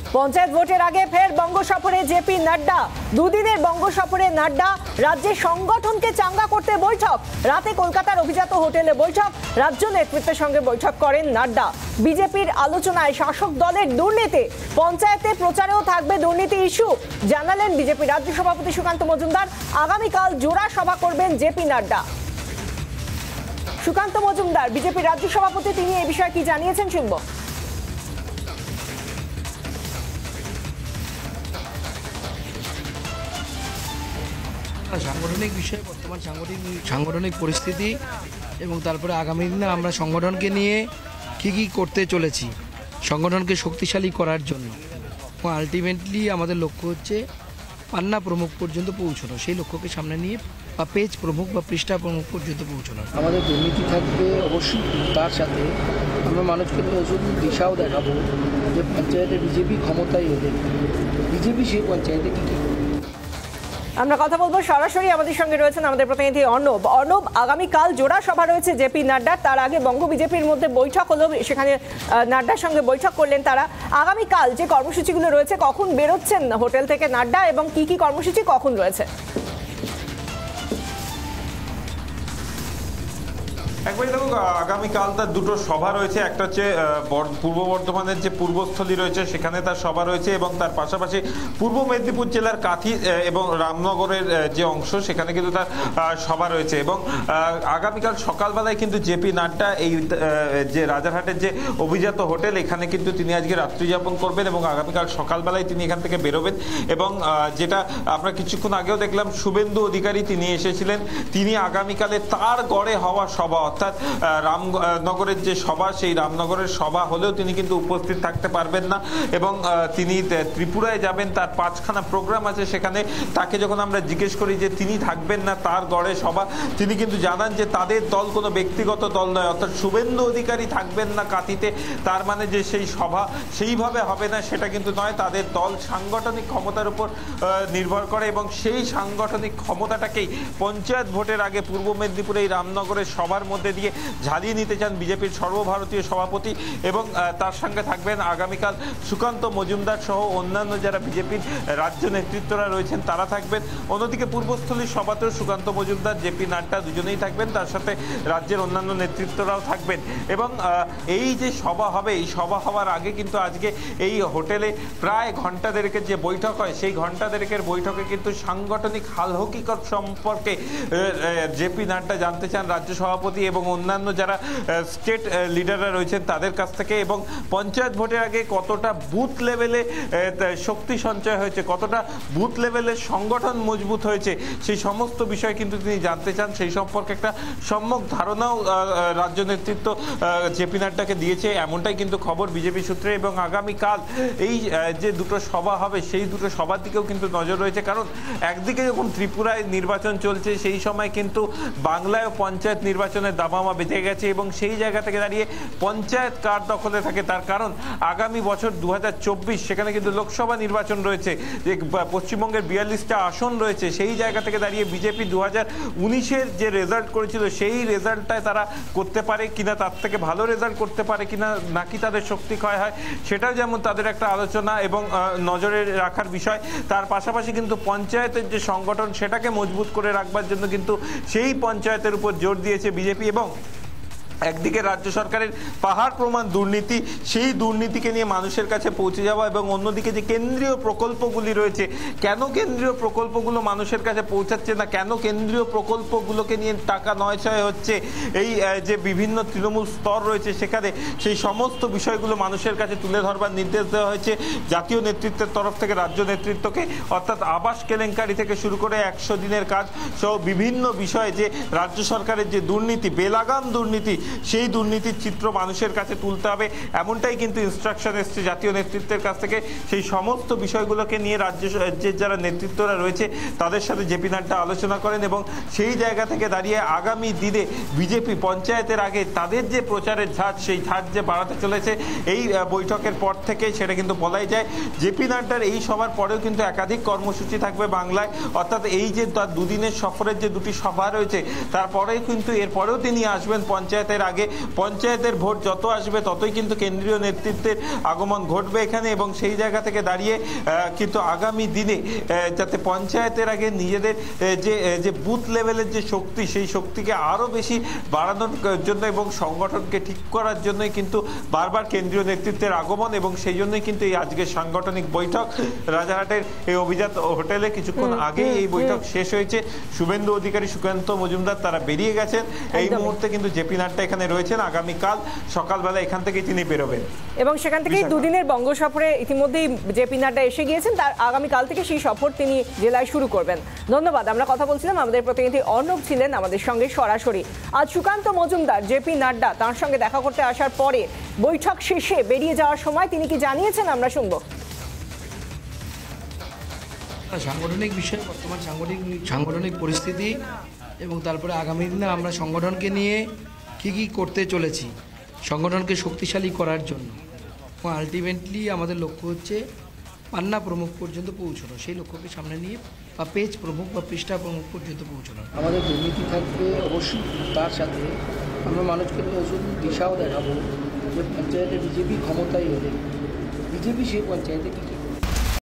পঞ্চায়েত ভোটের আগে ফের বঙ্গ সফরে জেপি নাড্ডা। দুদিনের বঙ্গ সফরে নাড্ডা। রাজ্যের সংগঠনকে চাঙ্গা করতে বৈঠক। রাতে কলকাতার অভিজাত হোটেলে বৈঠক। রাজ্য নেতৃত্বের সঙ্গে বৈঠক করেন নাড্ডা। বিজেপির আলোচনায় শাসক দলের দুর্নীতি, পঞ্চায়েতে প্রচারেও থাকবে দুর্নীতি ইস্যু জানালেন বিজেপি রাজ্য সভাপতি সুকান্ত মজুমদার। আগামীকাল জোড়া সভা করবেন জেপি নাড্ডা। সুকান্ত মজুমদার বিজেপি রাজ্য সভাপতি, তিনি এই বিষয়ে কি জানিয়েছেন শুনব। সাংগঠনিক বিষয়ে বর্তমান সাংগঠনিক পরিস্থিতি এবং তারপরে আগামী দিনে আমরা সংগঠনকে নিয়ে কী করতে চলেছি সংগঠনকে শক্তিশালী করার জন্য, এবং আলটিমেটলি আমাদের লক্ষ্য হচ্ছে পান্না প্রমুখ পর্যন্ত পৌঁছানো। সেই লক্ষ্যকে সামনে নিয়ে বা পেজ প্রমুখ বা পৃষ্ঠা প্রমুখ পর্যন্ত পৌঁছানো। আমাদের দুর্নীতি থাকবে অবশ্যই, তার সাথে আমরা মানুষকে শুধু দিশাও দেখাবো যে পঞ্চায়েতে বিজেপি ক্ষমতায় এলে বিজেপি সেই পঞ্চায়েতে কী কী। আমরা কথা বলবো সরাসরি, আমাদের সঙ্গে রয়েছেন আমাদের প্রতিনিধি অর্ণব। অর্ণব, আগামীকাল জোড়া সভা রয়েছে জেপি নাড্ডার, তার আগে বঙ্গ বিজেপির মধ্যে বৈঠক হলো, সেখানে নাড্ডার সঙ্গে বৈঠক করলেন তারা। আগামীকাল যে কর্মসূচিগুলো রয়েছে, কখন বেরোচ্ছেন হোটেল থেকে নাড্ডা এবং কি কি কর্মসূচি কখন রয়েছে? একবারই দেখো, আগামীকাল তার দুটো সভা রয়েছে। একটা হচ্ছে পূর্ব বর্ধমানের যে পূর্বস্থলী রয়েছে সেখানে তার সভা রয়েছে, এবং তার পাশাপাশি পূর্ব মেদিনীপুর জেলার কাঁথি এবং রামনগরের যে অংশ সেখানে কিন্তু তার সভা রয়েছে। এবং আগামীকাল সকালবেলায় কিন্তু জেপি নাড্ডা এই যে রাজারহাটের যে অভিজাত হোটেল, এখানে কিন্তু তিনি আজকে রাত্রিযাপন করবেন এবং আগামীকাল সকালবেলায় তিনি এখান থেকে বেরোবেন। এবং যেটা আমরা কিছুক্ষণ আগেও দেখলাম, শুভেন্দু অধিকারী তিনি এসেছিলেন, তিনি আগামীকালে তার গড়ে হওয়া সভা অর্থাৎ রামনগরের যে সভা, সেই রামনগরের সভা হলেও তিনি কিন্তু উপস্থিত থাকতে পারবেন না, এবং তিনি ত্রিপুরায় যাবেন। তার 5খানা প্রোগ্রাম আছে সেখানে। তাকে যখন আমরা জিজ্ঞেস করি যে তিনি থাকবেন না তার গড়ে সভা, তিনি কিন্তু জানান যে তাদের দল কোনো ব্যক্তিগত দল নয়, অর্থাৎ শুভেন্দু অধিকারী থাকবেন না কাঁথিতে, তার মানে যে সেই সভা সেইভাবে হবে না সেটা কিন্তু নয়। তাদের দল সাংগঠনিক ক্ষমতার উপর নির্ভর করে, এবং সেই সাংগঠনিক ক্ষমতাটাকেই পঞ্চায়েত ভোটের আগে পূর্ব মেদিনীপুরে এই রামনগরের সভার মধ্যে দিয়ে ঝালিয়ে নিতে চান বিজেপির সর্বভারতীয় সভাপতি। এবং তার সঙ্গে থাকবেন আগামীকাল সুকান্ত মজুমদার সহ অন্যান্য যারা বিজেপির রাজ্য নেতৃত্বরা রয়েছেন তারা থাকবেন। অন্যদিকে পূর্বস্থলীর সভাতেও সুকান্ত মজুমদার, জেপি নাড্ডা দুজনেই থাকবেন, তার সাথে রাজ্যের অন্যান্য নেতৃত্বরাও থাকবেন। এবং এই যে সভা হবে, এই সভা হওয়ার আগে কিন্তু আজকে এই হোটেলে প্রায় ঘন্টা দেড়েকের যে বৈঠক হয়, সেই ঘন্টা দেড়েকের বৈঠকে কিন্তু সাংগঠনিক হাল হকিকত সম্পর্কে জেপি নাড্ডা জানতে চান রাজ্য সভাপতি এবং অন্যান্য যারা স্টেট লিডাররা রয়েছেন তাদের কাছ থেকে। এবং পঞ্চায়েত ভোটের আগে কতটা বুথ লেভেলে শক্তি সঞ্চয় হয়েছে, কতটা বুথ লেভেলের সংগঠন মজবুত হয়েছে, সেই সমস্ত বিষয় কিন্তু তিনি জানতে চান। সেই সম্পর্কে একটা সম্যক ধারণাও রাজ্য নেতৃত্ব জেপি নাড্ডাকে দিয়েছে, এমনটাই কিন্তু খবর বিজেপি সূত্রে। এবং আগামীকাল এই যে দুটো সভা হবে, সেই দুটো সভার দিকেও কিন্তু নজর রয়েছে, কারণ একদিকে যখন ত্রিপুরায় নির্বাচন চলছে, সেই সময় কিন্তু বাংলায়ও পঞ্চায়েত নির্বাচনের দামামা বেঁধে গেছে, এবং সেই জায়গা থেকে দাঁড়িয়ে পঞ্চায়েত কার দখলে থাকে তার কারণ আগামী বছর 2024 সেখানে কিন্তু লোকসভা নির্বাচন রয়েছে, যে পশ্চিমবঙ্গের 42টা আসন রয়েছে। সেই জায়গা থেকে দাঁড়িয়ে বিজেপি 2019-এর যে রেজাল্ট করেছিল সেই রেজাল্টটায় তারা করতে পারে কিনা, তার থেকে ভালো রেজাল্ট করতে পারে কিনা, নাকি তাদের শক্তি ক্ষয় হয়, সেটাও যেমন তাদের একটা আলোচনা এবং নজরে রাখার বিষয়। তার পাশাপাশি কিন্তু পঞ্চায়েতের যে সংগঠন সেটাকে মজবুত করে রাখবার জন্য কিন্তু সেই পঞ্চায়েতের উপর জোর দিয়েছে বিজেপি। এবং একদিকে রাজ্য সরকারের পাহাড় প্রমাণ দুর্নীতি, সেই দুর্নীতিকে নিয়ে মানুষের কাছে পৌঁছে যাওয়া, এবং অন্যদিকে যে কেন্দ্রীয় প্রকল্পগুলি রয়েছে, কেন কেন্দ্রীয় প্রকল্পগুলো মানুষের কাছে পৌঁছাচ্ছে না, কেন কেন্দ্রীয় প্রকল্পগুলোকে নিয়ে টাকা নয়ছয় হচ্ছে, এই যে বিভিন্ন তৃণমূল স্তর রয়েছে সেখানে, সেই সমস্ত বিষয়গুলো মানুষের কাছে তুলে ধরবার নির্দেশ দেওয়া হয়েছে জাতীয় নেতৃত্বের তরফ থেকে রাজ্য নেতৃত্বকে। অর্থাৎ আবাস কেলেঙ্কারি থেকে শুরু করে 100 দিনের কাজ সহ বিভিন্ন বিষয়ে যে রাজ্য সরকারের যে দুর্নীতি, বেলাগাম দুর্নীতি, সেই দুর্নীতির চিত্র মানুষের কাছে তুলতে হবে, এমনটাই কিন্তু ইনস্ট্রাকশন এসছে জাতীয় নেতৃত্বের কাছ থেকে। সেই সমস্ত বিষয়গুলোকে নিয়ে রাজ্যের যারা নেতৃত্বরা রয়েছে তাদের সাথে জেপি নাড্ডা আলোচনা করেন, এবং সেই জায়গা থেকে দাঁড়িয়ে আগামী দিনে বিজেপি পঞ্চায়েতের আগে তাদের যে প্রচারের ঝাঁজ, সেই ঝাঁজ যে বাড়াতে চলেছে এই বৈঠকের পর থেকে, সেটা কিন্তু বলাই যায়। জেপি নাড্ডার এই সভার পরেও কিন্তু একাধিক কর্মসূচি থাকবে বাংলায়, অর্থাৎ এই যে তার দুদিনের সফরের যে দুটি সভা রয়েছে তারপরেই কিন্তু এরপরেও তিনি আসবেন পঞ্চায়েতের ভোটের আগে পঞ্চায়েতের ভোট যত আসবে ততই কিন্তু কেন্দ্রীয় নেতৃত্বের আগমন ঘটবে এখানে, এবং সেই জায়গা থেকে দাঁড়িয়ে কিন্তু আগামী দিনে যাতে পঞ্চায়েতের আগে নিজেদের যে বুথ লেভেলের যে শক্তি, সেই শক্তিকে আরও বেশি বাড়ানোর জন্য এবং সংগঠনকে ঠিক করার জন্যই কিন্তু বারবার কেন্দ্রীয় নেতৃত্বের আগমন, এবং সেই জন্যই কিন্তু এই আজকের সাংগঠনিক বৈঠক রাজারহাটের এই অভিজাত হোটেলে। কিছুক্ষণ আগে এই বৈঠক শেষ হয়েছে। শুভেন্দু অধিকারী, সুকান্ত মজুমদার তারা বেরিয়ে গেছেন। এই মুহূর্তে কিন্তু জেপি নাড্ডা এখানে রয়েছেন। আগামীকাল সকালবেলা এখান থেকেই তিনি বেরোবেন এবং সেখান থেকেই দুদিনের বঙ্গ সফরে ইতিমধ্যেই জেপি নাড্ডা এসে গিয়েছেন। তার আগামীকাল থেকে সেই সফর তিনি জেলায় শুরু করবেন। ধন্যবাদ। আমরা কথা বলছিলাম, আমাদের প্রতিনিধি অর্ণব ছিলেন আমাদের সঙ্গে সরাসরি। আজ সুকান্ত মজুমদার জেপি নাড্ডা তার সঙ্গে দেখা করতে আসার পরে বৈঠক শেষে বেরিয়ে যাওয়ার সময় তিনি কি জানিয়েছেন আমরা শুনবো। সাংগঠনিক বিষয়, বর্তমান সাংগঠনিক পরিস্থিতি এবং তারপরে আগামী দিনে আমরা সংগঠনকে নিয়ে কী করতে চলেছি সংগঠনকে শক্তিশালী করার জন্য। এবং আলটিমেটলি আমাদের লক্ষ্য হচ্ছে পান্না প্রমুখ পর্যন্ত পৌঁছানো, সেই লক্ষ্যকে সামনে নিয়ে বা পেজ প্রমুখ বা পৃষ্ঠা প্রমুখ পর্যন্ত পৌঁছানো। আমাদের দুর্নীতি থাকবে অবশ্যই, তার সাথে আমরা মানুষকে ওষুধ দিশাও দেখাবো যে পঞ্চায়েতে বিজেপি ক্ষমতায় হলে বিজেপি সেই পঞ্চায়েতে কী কী